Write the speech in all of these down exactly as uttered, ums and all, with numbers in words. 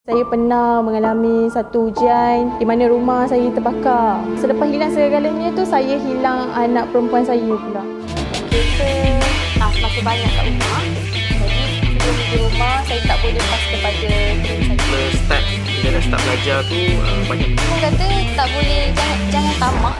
Saya pernah mengalami satu ujian di mana rumah saya terbakar. Selepas hilang segala-galanya tu, saya hilang anak perempuan saya pula. Kereta ah, semakin banyak kat rumah. Jadi sebelum di rumah, saya tak boleh lepas kepada tim saya. Bila start, bila dah start belajar tu uh, banyak. Aku kata tak boleh, jangan, jangan tamak.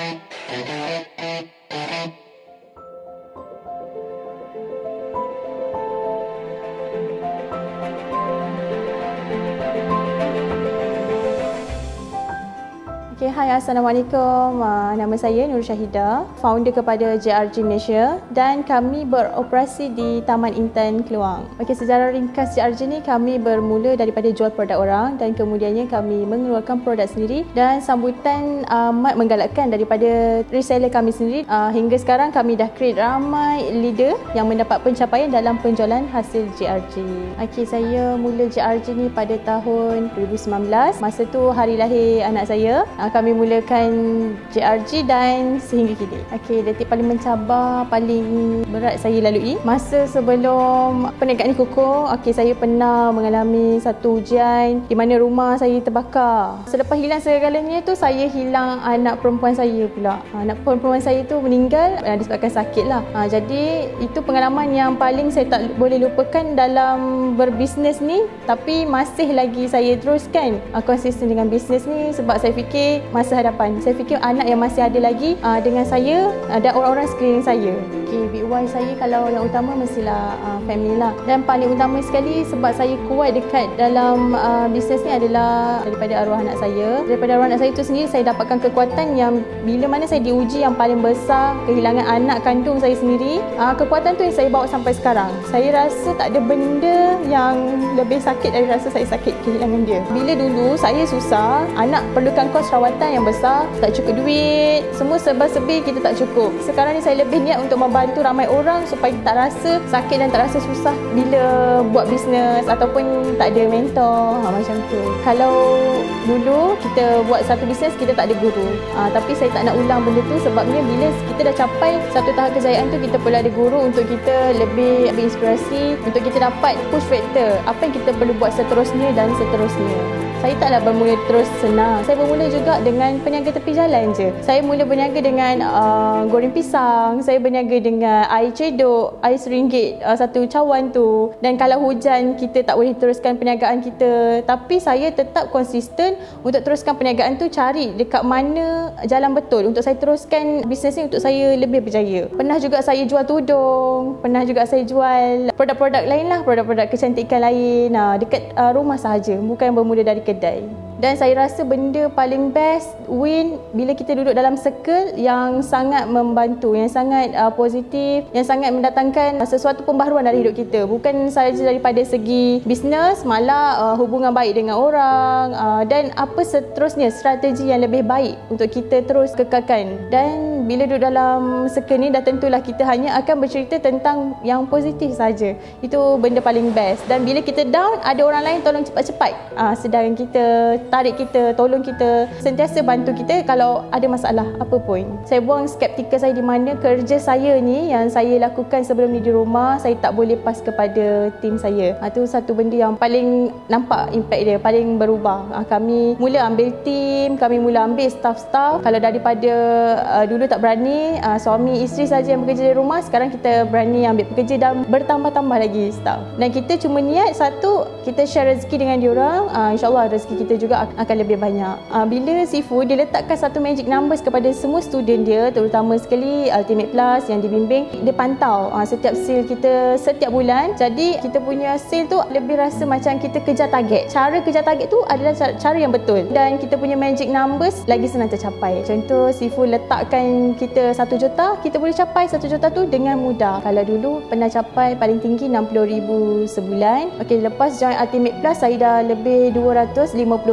Okay, hai, Assalamualaikum. Uh, nama saya Puan Shahida, founder kepada J R G Malaysia dan kami beroperasi di Taman Intan Keluang. Okay, sejarah ringkas J R G ni kami bermula daripada jual produk orang dan kemudiannya kami mengeluarkan produk sendiri dan sambutan amat menggalakkan daripada reseller kami sendiri. Uh, hingga sekarang kami dah create ramai leader yang mendapat pencapaian dalam penjualan hasil J R G. Okay, saya mula J R G ni pada tahun dua ribu sembilan belas. Masa tu hari lahir anak saya. Uh, kami mulakan J R G dan sehingga kini. Okey, detik paling mencabar, paling berat saya lalui masa sebelum perniagaan ni kukuh. Okey, saya pernah mengalami satu ujian di mana rumah saya terbakar. Selepas hilang segala-galanya tu, saya hilang anak perempuan saya pula. Anak perempuan saya tu meninggal disebabkan sakit lah. Ha, jadi itu pengalaman yang paling saya tak boleh lupakan dalam berbisnes ni. Tapi masih lagi saya teruskan uh, konsisten dengan bisnes ni sebab saya fikir masa hadapan, saya fikir anak yang masih ada lagi uh, dengan saya uh, dan orang-orang sekeliling saya. Okay, big why saya kalau yang utama mestilah uh, family lah. Dan paling utama sekali sebab saya kuat dekat dalam uh, bisnes ni adalah daripada arwah anak saya. Daripada arwah anak saya tu sendiri, saya dapatkan kekuatan yang bila mana saya diuji yang paling besar, kehilangan anak kandung saya sendiri, uh, kekuatan tu yang saya bawa sampai sekarang. Saya rasa tak ada benda yang lebih sakit dari rasa saya sakit kehilangan dia. Bila dulu saya susah, anak perlukan kos rawatan yang besar, tak cukup duit, semua serba-serbi kita tak cukup. Sekarang ni saya lebih niat untuk membantu ramai orang supaya tak rasa sakit dan tak rasa susah bila buat bisnes ataupun tak ada mentor, ha, macam tu. Kalau dulu kita buat satu bisnes kita tak ada guru, ha, tapi saya tak nak ulang benda tu sebabnya bila kita dah capai satu tahap kejayaan tu, kita perlu ada guru untuk kita lebih berinspirasi, untuk kita dapat push factor apa yang kita perlu buat seterusnya dan seterusnya. Saya taklah bermula terus senang. Saya bermula juga dengan peniaga tepi jalan je. Saya mula berniaga dengan uh, goreng pisang, saya berniaga dengan air cedok, air seringgit uh, satu cawan tu. Dan kalau hujan kita tak boleh teruskan perniagaan kita, tapi saya tetap konsisten untuk teruskan perniagaan tu, cari dekat mana jalan betul untuk saya teruskan bisnes ni untuk saya lebih berjaya. Pernah juga saya jual tudung, pernah juga saya jual produk-produk lain lah, produk-produk kecantikan lain uh, dekat uh, rumah sahaja, bukan yang bermula dari kedai. Dan saya rasa benda paling best win bila kita duduk dalam circle yang sangat membantu, yang sangat uh, positif, yang sangat mendatangkan uh, sesuatu pembaharuan dalam hidup kita. Bukan sahaja daripada segi bisnes, malah uh, hubungan baik dengan orang uh, dan apa seterusnya, strategi yang lebih baik untuk kita terus kekalkan. Dan bila duduk dalam circle ni, dah tentulah kita hanya akan bercerita tentang yang positif saja. Itu benda paling best. Dan bila kita down, ada orang lain tolong cepat-cepat uh, sedang kita, tarik kita, tolong kita, sentiasa bantu kita kalau ada masalah apa pun. Saya buang skeptikal saya di mana kerja saya ni yang saya lakukan sebelum ni di rumah, saya tak boleh pas kepada tim saya. Itu ha, satu benda yang paling nampak impact dia, paling berubah. Ha, kami mula ambil tim, kami mula ambil staff-staff. Kalau daripada uh, dulu tak berani, uh, suami isteri saja yang bekerja di rumah, sekarang kita berani ambil pekerja dan bertambah-tambah lagi staff. Dan kita cuma niat satu, kita share rezeki dengan diorang. Uh, InsyaAllah rezeki kita juga akan lebih banyak. Uh, bila Sifu dia letakkan satu magic numbers kepada semua student dia, terutama sekali Ultimate Plus yang dibimbing, dia pantau uh, setiap sale kita setiap bulan. Jadi kita punya sale tu lebih rasa macam kita kejar target. Cara kejar target tu adalah cara, cara yang betul dan kita punya magic numbers lagi senang tercapai. Contoh Sifu letakkan kita satu juta, kita boleh capai satu juta tu dengan mudah. Kalau dulu pernah capai paling tinggi enam puluh ribu sebulan. Okey, lepas join Ultimate Plus saya dah lebih dua ratus lima puluh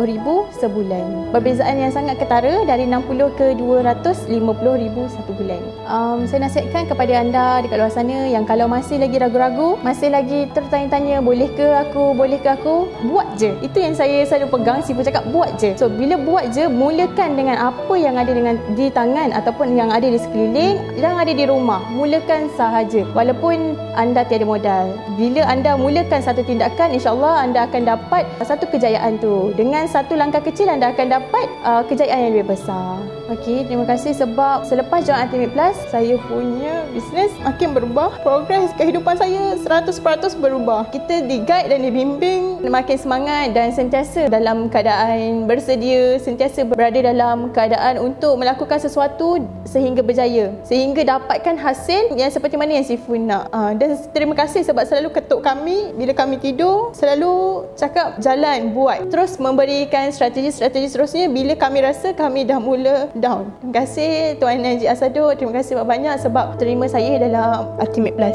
puluh ribu sebulan. Perbezaan yang sangat ketara dari enam puluh ke dua ratus lima puluh ribu satu bulan. Um, saya nasihatkan kepada anda dekat luar sana yang kalau masih lagi ragu-ragu, masih lagi tertanya-tanya boleh ke aku, boleh ke aku, buat je. Itu yang saya selalu pegang, Sifu cakap buat je. So bila buat je, mulakan dengan apa yang ada dengan di tangan ataupun yang ada di sekeliling, yang ada di rumah. Mulakan sahaja. Walaupun anda tiada modal. Bila anda mulakan satu tindakan, insya-Allah anda akan dapat satu kejayaan tu. Dengan satu langkah kecil anda akan dapat uh, kejayaan yang lebih besar. Okey, terima kasih sebab selepas join Ultimate Plus, saya punya bisnes makin berubah. Progres kehidupan saya seratus peratus berubah. Kita di-guide dan dibimbing makin semangat dan sentiasa dalam keadaan bersedia, sentiasa berada dalam keadaan untuk melakukan sesuatu sehingga berjaya, sehingga dapatkan hasil yang seperti mana yang Sifu nak. Uh, dan terima kasih sebab selalu ketuk kami bila kami tidur, selalu cakap jalan, buat. Terus memberikan strategi-strategi seterusnya bila kami rasa kami dah mula down. Terima kasih Tuan Najib Asadul, terima kasih banyak sebab terima saya dalam Ultimate Plus.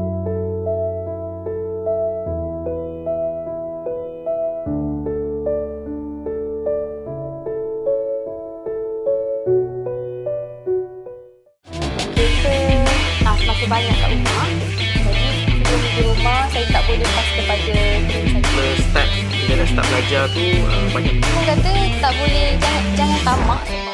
Semakin banyak kat rumah. Jadi sebelum di rumah saya tak boleh lepas kepada team saya. Bila start, bila dah start belajar tu uh, banyak. Aku kata tak boleh, jangan, jangan tamak.